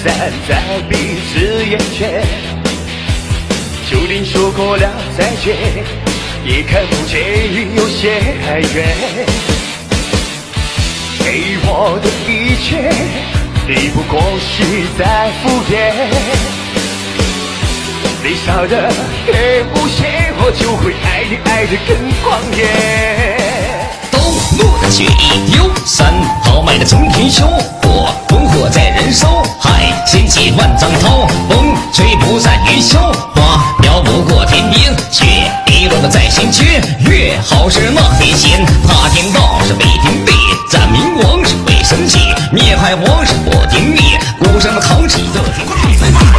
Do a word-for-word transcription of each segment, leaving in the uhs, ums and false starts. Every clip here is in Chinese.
散在彼此眼前，注定说过了再见，也看不见有些远。给我的一切，你不过是在敷衍。你笑得越无邪，我就会爱你爱得更狂野。 斗罗的血一丢，三豪迈的冲天秀，我烽火在人手，海掀起万丈涛，风吹不散云霄，花飘不过天边，雪滴落的在心间，月好是那天仙，怕天道是北天地，斩明王是为神奇，灭害王是破天灭，孤身扛起的天地。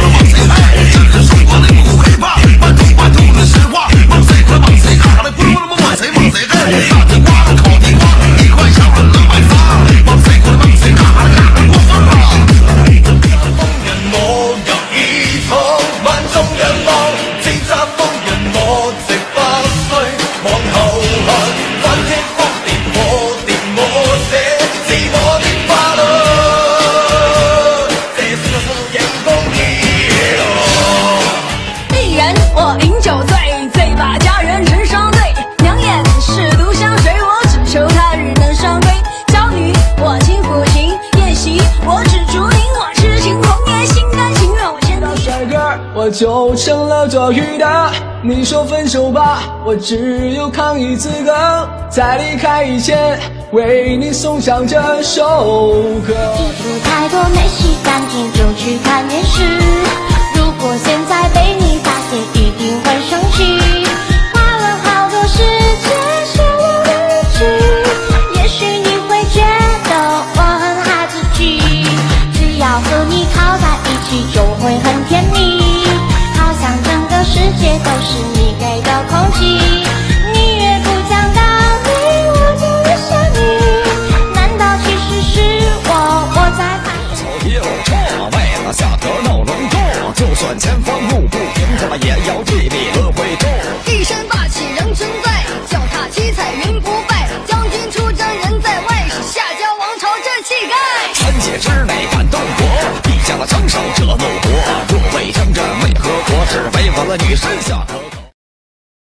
我就成了多余的，你说分手吧，我只有抗议资格。在离开以前，为你送上这首歌。 衣服太多没洗干净就去看电视，如果现在被你发现一定会生气。花了好多时间写了日记，也许你会觉得我很孩子气，只要和你靠在一起就会很甜蜜，好像整个世界都是你。